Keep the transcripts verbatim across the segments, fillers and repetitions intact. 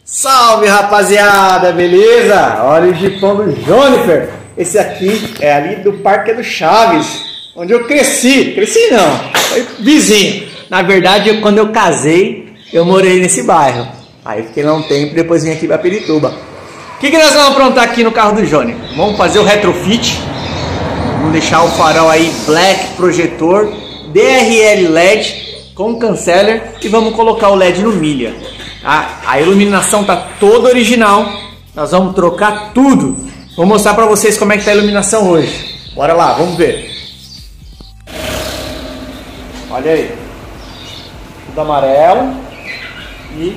Salve, rapaziada, beleza? Olha o Jeepão do Jonifer. Esse aqui é ali do Parque do Chaves, onde eu cresci. Cresci não, foi vizinho. Na verdade, eu, quando eu casei, eu morei nesse bairro. Aí fiquei lá um tempo e depois vim aqui para Pirituba. O que, que nós vamos aprontar aqui no carro do Jonifer? Vamos fazer o retrofit. Vamos deixar o farol aí black, projetor, D R L L E D com canceller e vamos colocar o L E D no milha. A, a iluminação tá toda original. Nós vamos trocar tudo. Vou mostrar para vocês como é que tá a iluminação hoje. Bora lá, vamos ver. Olha aí, tudo amarelo e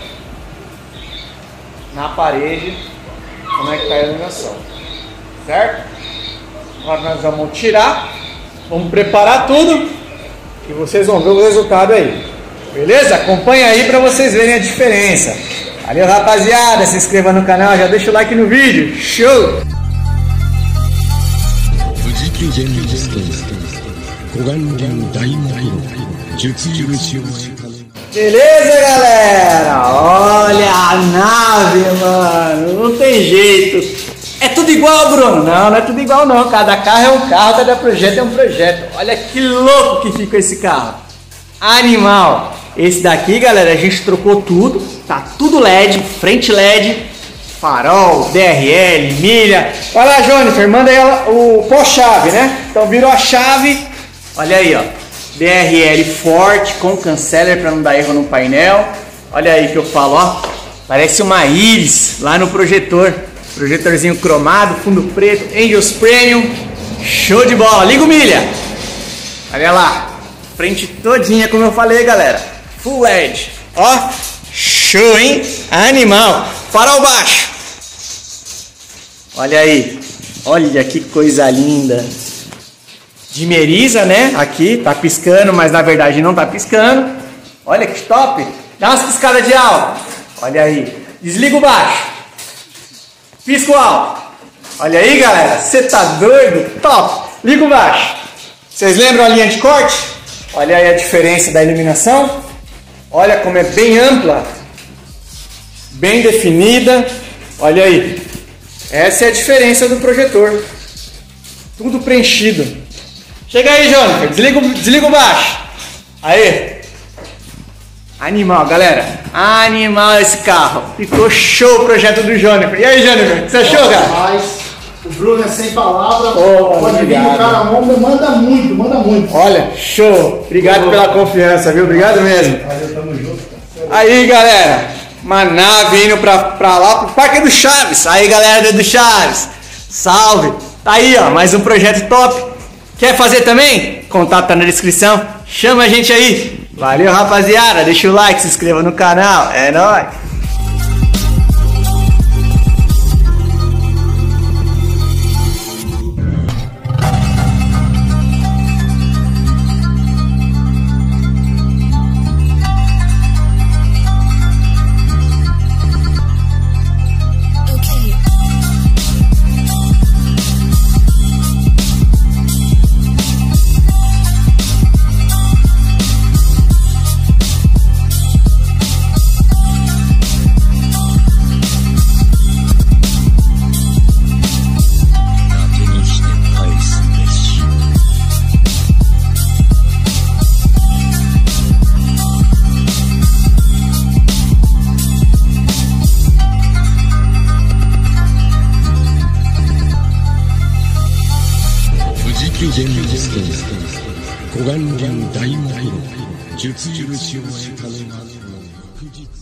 na parede como é que tá a iluminação, certo? Agora nós vamos tirar, vamos preparar tudo e vocês vão ver o resultado aí, beleza? Acompanha aí para vocês verem a diferença. Valeu, rapaziada, se inscreva no canal, já deixa o like no vídeo, show! Beleza, galera? Olha a nave, mano, não tem jeito. É tudo igual, Bruno? Não, não é tudo igual não. Cada carro é um carro, cada projeto é um projeto. Olha que louco que fica esse carro. Animal. Esse daqui, galera, a gente trocou tudo. Tá tudo L E D, frente L E D, farol, D R L, milha. Vai lá, Jonifer, manda aí o pós-chave, né? Então virou a chave. Olha aí, ó. D R L forte com canceller para não dar erro no painel. Olha aí que eu falo, ó. Parece uma íris lá no projetor. Projetorzinho cromado, fundo preto, Angels Premium. Show de bola. Liga o milha. Olha lá. Frente todinha, como eu falei, galera. Full L E D. Ó. Show, hein? Animal. Farol baixo. Olha aí. Olha que coisa linda. Dimeriza, né? Aqui. Tá piscando, mas na verdade não tá piscando. Olha que top. Dá umas piscadas de alto. Olha aí. Desliga o baixo. Pisco alto. Olha aí, galera. Você tá doido? Top. Liga o baixo. Vocês lembram a linha de corte? Olha aí a diferença da iluminação. Olha como é bem ampla. Bem definida. Olha aí. Essa é a diferença do projetor. Tudo preenchido. Chega aí, Jônica. Desliga, desliga o baixo. Aí. Animal, galera. Animal esse carro. Ficou show o projeto do Jônica. E aí, Jônica, o que você achou, cara? Mas o Bruno é sem palavras. Oh, pode vir o cara manda, manda muito, manda muito. Olha, show. Obrigado oh. pela confiança, viu? Obrigado mesmo. Valeu, tamo junto. Aí, galera. Uma nave indo pra, pra lá, pro Parque do Chaves. Aí, galera do Chaves. Salve. Tá aí, ó. Mais um projeto top. Quer fazer também? Contato tá na descrição. Chama a gente aí. Valeu, rapaziada. Deixa o like, se inscreva no canal. É nóis. 고관량 다이마이로術印を得たのが富士